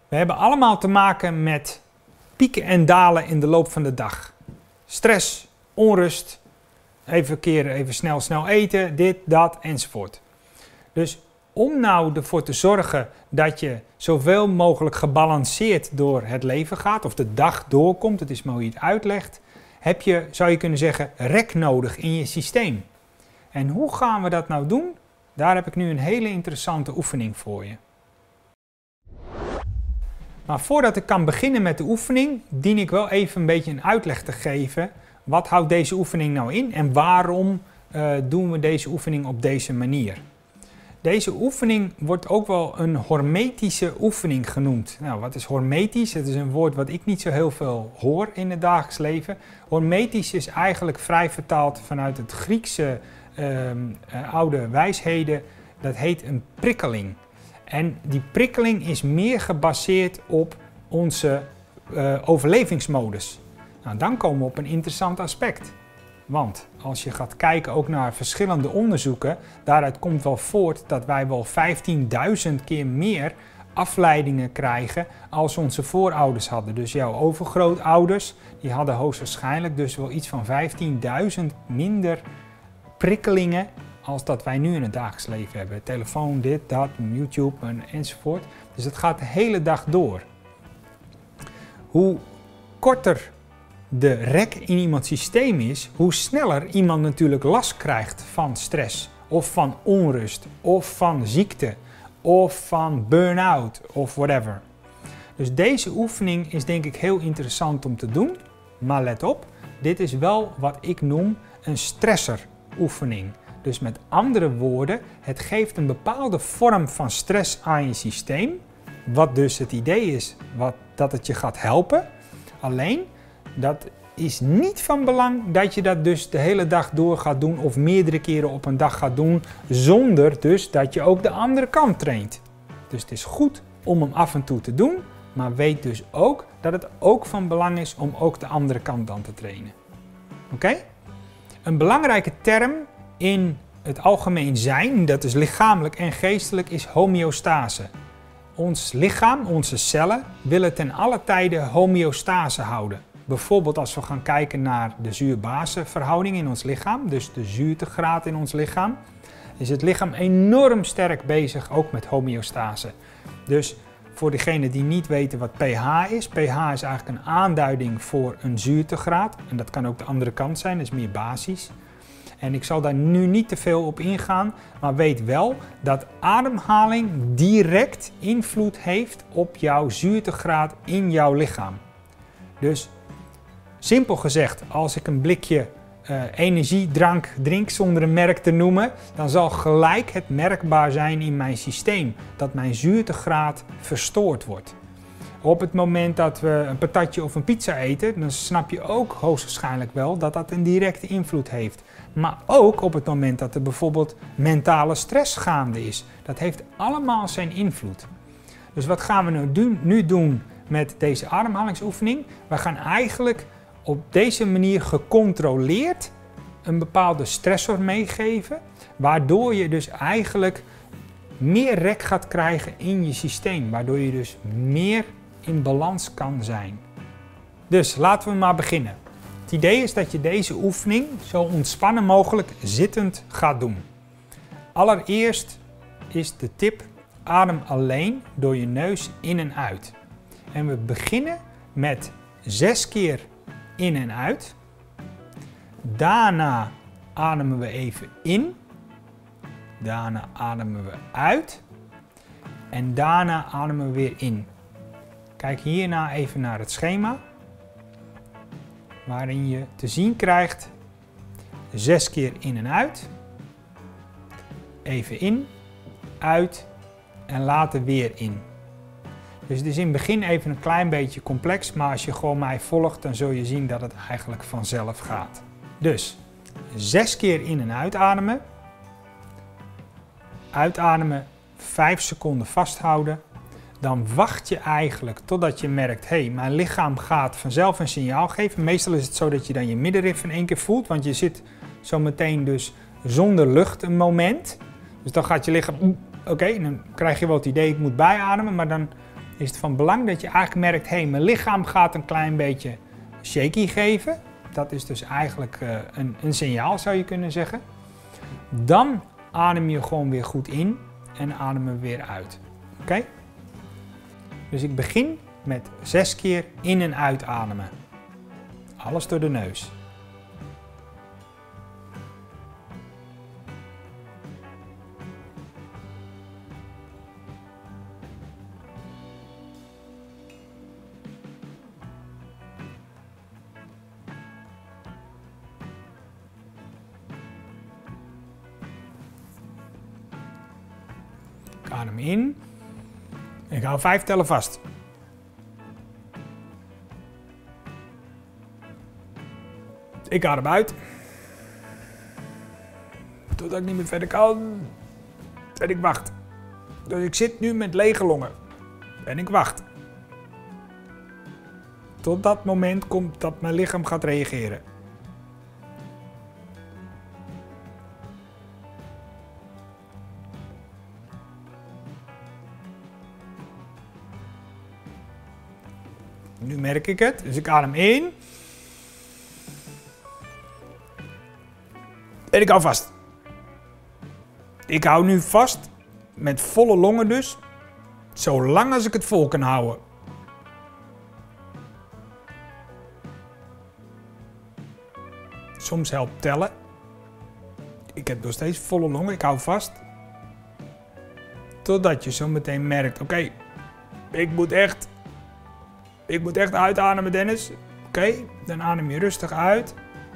We hebben allemaal te maken met pieken en dalen in de loop van de dag. Stress, onrust, even snel eten, dit, dat enzovoort. Dus om nou ervoor te zorgen dat je zoveel mogelijk gebalanceerd door het leven gaat, of de dag doorkomt, het is maar hoe je het uitlegt, heb je, zou je kunnen zeggen, rek nodig in je systeem. En hoe gaan we dat nou doen? Daar heb ik nu een hele interessante oefening voor je. Maar voordat ik kan beginnen met de oefening, dien ik wel even een beetje een uitleg te geven. Wat houdt deze oefening nou in en waarom doen we deze oefening op deze manier? Deze oefening wordt ook wel een hormetische oefening genoemd. Nou, wat is hormetisch? Het is een woord wat ik niet zo heel veel hoor in het dagelijks leven. Hormetisch is eigenlijk vrij vertaald vanuit het Griekse oude wijsheden. Dat heet een prikkeling. En die prikkeling is meer gebaseerd op onze overlevingsmodus. Nou, dan komen we op een interessant aspect. Want als je gaat kijken ook naar verschillende onderzoeken, daaruit komt wel voort dat wij wel 15.000 keer meer afleidingen krijgen als onze voorouders hadden. Dus jouw overgrootouders, die hadden hoogstwaarschijnlijk dus wel iets van 15.000 minder prikkelingen als dat wij nu in het dagelijks leven hebben. Telefoon, dit, dat, YouTube enzovoort. Dus het gaat de hele dag door. Hoe korter de rek in iemands systeem is, hoe sneller iemand natuurlijk last krijgt van stress, of van onrust, of van ziekte, of van burn-out, of whatever. Dus deze oefening is denk ik heel interessant om te doen, maar let op, dit is wel wat ik noem een stresseroefening. Dus met andere woorden, het geeft een bepaalde vorm van stress aan je systeem, wat dus het idee is dat het je gaat helpen. Alleen, dat is niet van belang dat je dat dus de hele dag door gaat doen of meerdere keren op een dag gaat doen, zonder dus dat je ook de andere kant traint. Dus het is goed om hem af en toe te doen, maar weet dus ook dat het ook van belang is om ook de andere kant dan te trainen. Oké? Een belangrijke term in het algemeen zijn, dat is lichamelijk en geestelijk, is homeostase. Ons lichaam, onze cellen, willen ten alle tijde homeostase houden. Bijvoorbeeld als we gaan kijken naar de zuur-basenverhouding in ons lichaam, dus de zuurtegraad in ons lichaam, is het lichaam enorm sterk bezig ook met homeostase. Dus voor degenen die niet weten wat pH is, pH is eigenlijk een aanduiding voor een zuurtegraad. En dat kan ook de andere kant zijn, dat is meer basis. En ik zal daar nu niet te veel op ingaan, maar weet wel dat ademhaling direct invloed heeft op jouw zuurtegraad in jouw lichaam. Dus simpel gezegd, als ik een blikje energiedrank drink zonder een merk te noemen, dan zal gelijk het merkbaar zijn in mijn systeem dat mijn zuurtegraad verstoord wordt. Op het moment dat we een patatje of een pizza eten, dan snap je ook hoogstwaarschijnlijk wel dat dat een directe invloed heeft. Maar ook op het moment dat er bijvoorbeeld mentale stress gaande is. Dat heeft allemaal zijn invloed. Dus wat gaan we nu doen met deze ademhalingsoefening? We gaan eigenlijk op deze manier gecontroleerd een bepaalde stressor meegeven, waardoor je dus eigenlijk meer rek gaat krijgen in je systeem, waardoor je dus meer in balans kan zijn. Dus laten we maar beginnen. Het idee is dat je deze oefening zo ontspannen mogelijk zittend gaat doen. Allereerst is de tip: adem alleen door je neus in en uit. En we beginnen met 6 keer in en uit. Daarna ademen we even in. Daarna ademen we uit. En daarna ademen we weer in. Kijk hierna even naar het schema, waarin je te zien krijgt 6 keer in en uit. Even in, uit en later weer in. Dus het is in het begin even een klein beetje complex, maar als je gewoon mij volgt, dan zul je zien dat het eigenlijk vanzelf gaat. Dus 6 keer in en uitademen. Uitademen, 5 seconden vasthouden. Dan wacht je eigenlijk totdat je merkt, hé, mijn lichaam gaat vanzelf een signaal geven. Meestal is het zo dat je dan je middenrif in één keer voelt, want je zit zo meteen dus zonder lucht een moment. Dus dan gaat je lichaam, oké, dan krijg je wel het idee, ik moet bijademen, maar dan is het van belang dat je eigenlijk merkt, hé, mijn lichaam gaat een klein beetje shaky geven. Dat is dus eigenlijk een signaal, zou je kunnen zeggen. Dan adem je gewoon weer goed in en adem er weer uit. Oké? Dus ik begin met 6 keer in en uitademen. Alles door de neus. Ik adem in. Ik hou 5 tellen vast. Ik adem uit. Totdat ik niet meer verder kan. En ik wacht. Dus ik zit nu met lege longen. En ik wacht. Tot dat moment komt dat mijn lichaam gaat reageren. Nu merk ik het, dus ik adem in. En ik hou vast. Ik hou nu vast, met volle longen dus, zolang als ik het vol kan houden. Soms helpt tellen. Ik heb nog steeds volle longen, ik hou vast. Totdat je zo meteen merkt, oké, ik moet echt uitademen, Dennis. Oké, dan adem je rustig uit.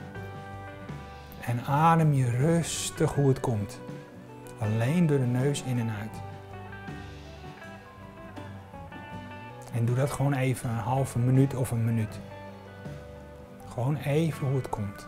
En adem je rustig hoe het komt. Alleen door de neus in en uit. En doe dat gewoon even een halve minuut of een minuut. Gewoon even hoe het komt.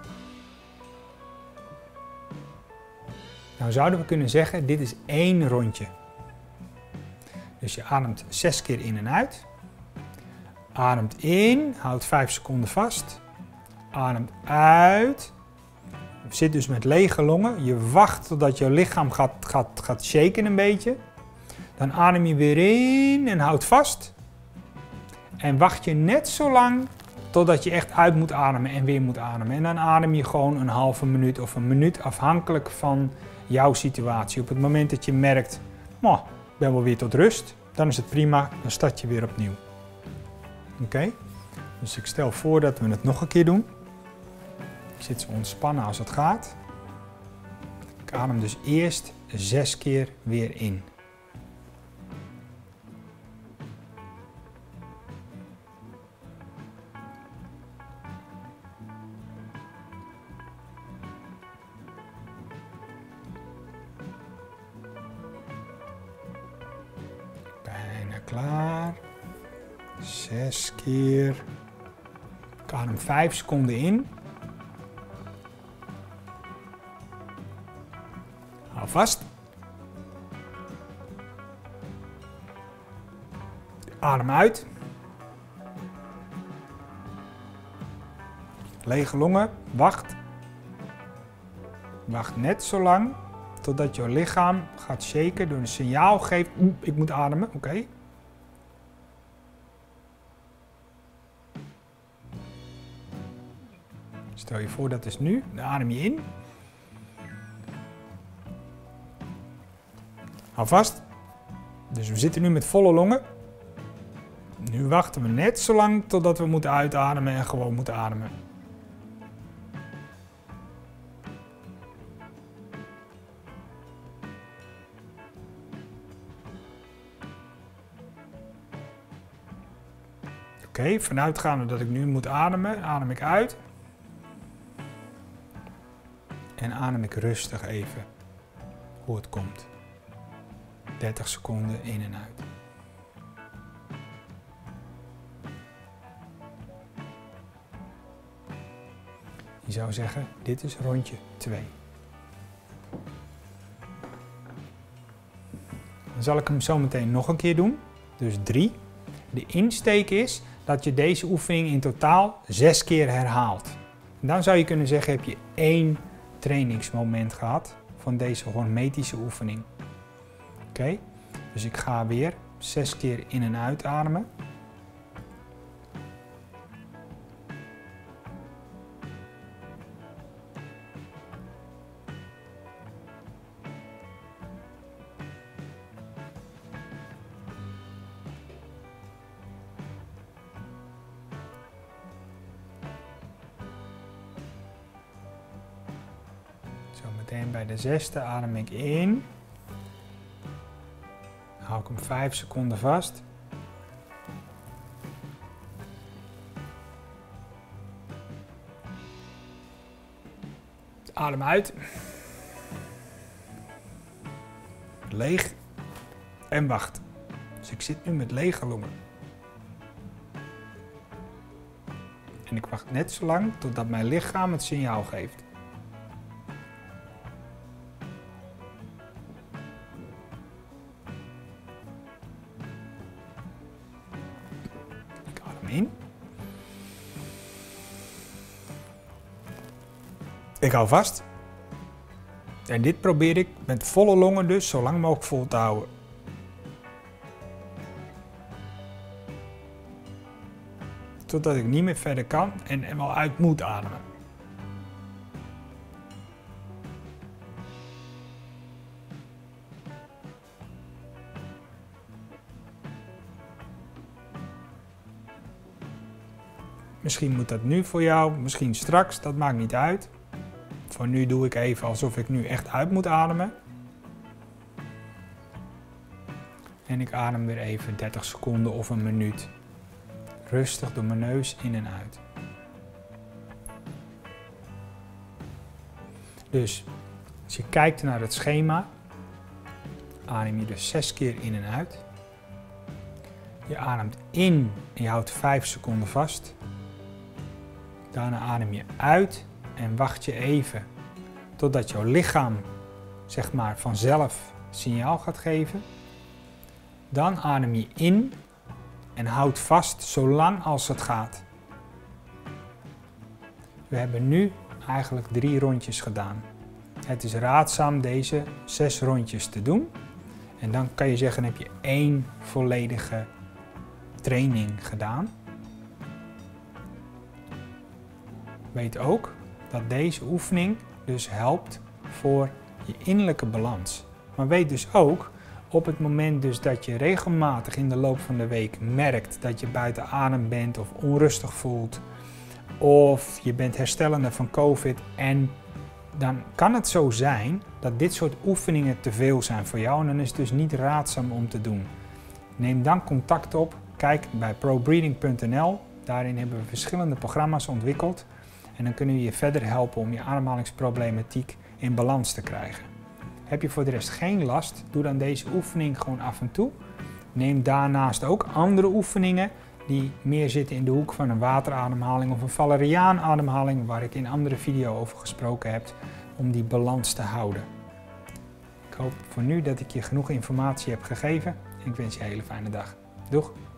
Nou zouden we kunnen zeggen, dit is 1 rondje. Dus je ademt 6 keer in en uit. Ademt in, houdt 5 seconden vast. Ademt uit. Je zit dus met lege longen. Je wacht totdat je lichaam gaat shaken een beetje. Dan adem je weer in en houdt vast. En wacht je net zo lang totdat je echt uit moet ademen en weer moet ademen. En dan adem je gewoon een halve minuut of een minuut afhankelijk van jouw situatie. Op het moment dat je merkt, ik ben wel weer tot rust, dan is het prima, dan start je weer opnieuw. Oké? Dus ik stel voor dat we het nog een keer doen. Ik zit zo ontspannen als het gaat. Ik adem dus eerst 6 keer weer in. Bijna klaar. 6 keer. Ik adem 5 seconden in. Hou vast. Adem uit. Lege longen. Wacht. Wacht net zo lang totdat je lichaam gaat shaken door een signaal geeft. Ik moet ademen. Oké. Stel je voor dat is nu. Dan adem je in. Hou vast. Dus we zitten nu met volle longen. Nu wachten we net zo lang totdat we moeten uitademen en gewoon moeten ademen. Oké, vanuitgaande dat ik nu moet ademen, adem ik uit. En adem ik rustig even hoe het komt. 30 seconden in en uit. Je zou zeggen, dit is rondje 2. Dan zal ik hem zo meteen nog een keer doen. Dus 3. De insteek is dat je deze oefening in totaal 6 keer herhaalt. En dan zou je kunnen zeggen, heb je 1 trainingsmoment gehad van deze hormetische oefening. Oké, dus ik ga weer 6 keer in en uitademen. Zometeen bij de 6e adem ik in. Dan hou ik hem 5 seconden vast. Adem uit. Leeg. En wacht. Dus ik zit nu met lege longen. En ik wacht net zo lang totdat mijn lichaam het signaal geeft. Ik adem in. Ik hou vast. En dit probeer ik met volle longen dus zo lang mogelijk vol te houden. Totdat ik niet meer verder kan en wel uit moet ademen. Misschien moet dat nu voor jou, misschien straks, dat maakt niet uit. Voor nu doe ik even alsof ik nu echt uit moet ademen. En ik adem weer even 30 seconden of een minuut. Rustig door mijn neus in en uit. Dus als je kijkt naar het schema, adem je dus 6 keer in en uit. Je ademt in en je houdt 5 seconden vast. Daarna adem je uit en wacht je even totdat jouw lichaam zeg maar vanzelf signaal gaat geven. Dan adem je in en houd vast zolang als het gaat. We hebben nu eigenlijk 3 rondjes gedaan. Het is raadzaam deze 6 rondjes te doen. En dan kan je zeggen, heb je 1 volledige training gedaan. Weet ook dat deze oefening dus helpt voor je innerlijke balans. Maar weet dus ook, op het moment dus dat je regelmatig in de loop van de week merkt dat je buiten adem bent of onrustig voelt, of je bent herstellende van COVID, en dan kan het zo zijn dat dit soort oefeningen te veel zijn voor jou en dan is het dus niet raadzaam om te doen. Neem dan contact op, kijk bij probreathing.nl, daarin hebben we verschillende programma's ontwikkeld en dan kunnen we je verder helpen om je ademhalingsproblematiek in balans te krijgen. Heb je voor de rest geen last, doe dan deze oefening gewoon af en toe. Neem daarnaast ook andere oefeningen die meer zitten in de hoek van een waterademhaling of een valeriaanademhaling, waar ik in een andere video over gesproken heb, om die balans te houden. Ik hoop voor nu dat ik je genoeg informatie heb gegeven. Ik wens je een hele fijne dag. Doeg!